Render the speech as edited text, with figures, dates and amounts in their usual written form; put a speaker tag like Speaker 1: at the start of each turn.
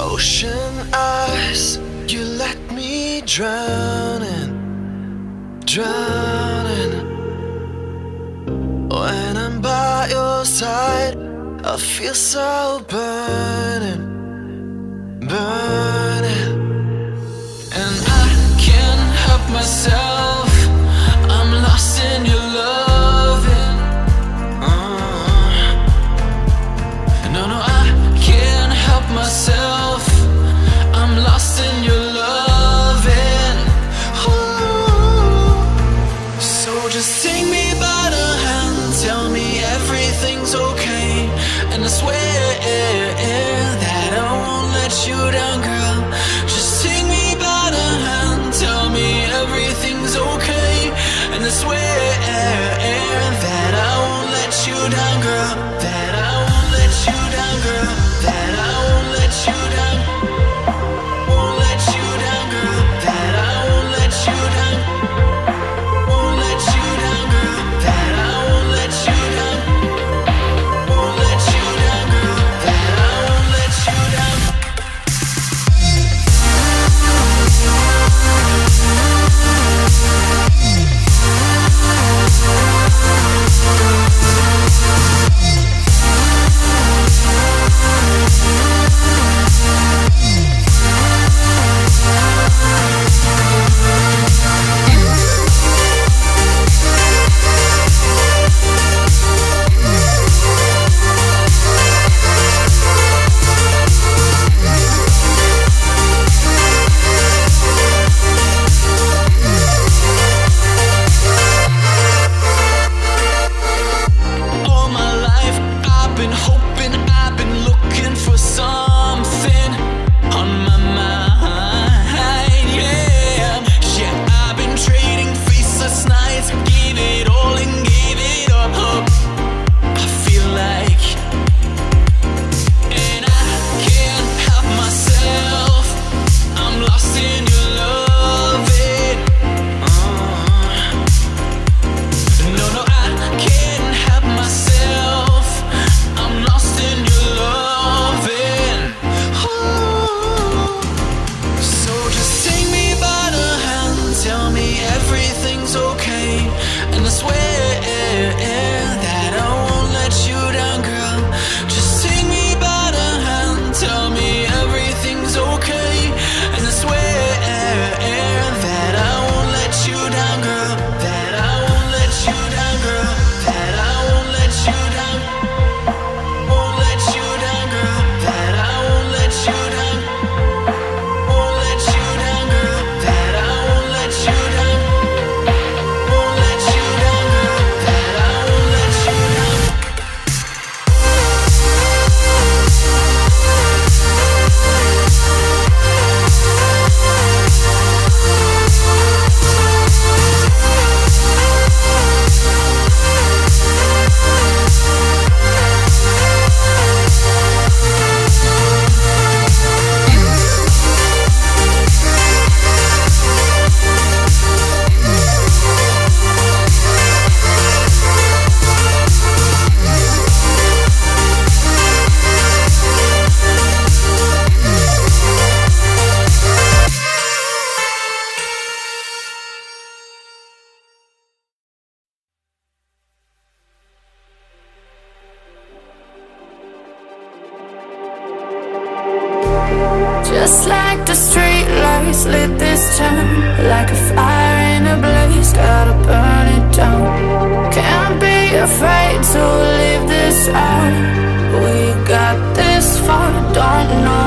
Speaker 1: Ocean eyes, you let me drowning, drowning. When I'm by your side, I feel so burning, burning. And I can't help myself, I'm lost in your loving. No, no, I can't help myself, I'm lost in your loving. Ooh. So just take me by the hand, tell me everything's okay, and I swear that I won't let you down, girl. Just take me by the hand, tell me everything's okay, and I swear that I won't let you down, girl. That I won't let you down, girl. That I won't let you down. Won't let you down, girl. That I won't let you down. Won't let you down, girl. That I won't let you down. Won't let you down, girl. That I won't let you down.
Speaker 2: Just like the street lights lit this town, like a fire in a blaze, gotta burn it down. Can't be afraid to leave this out. We got this far, don't know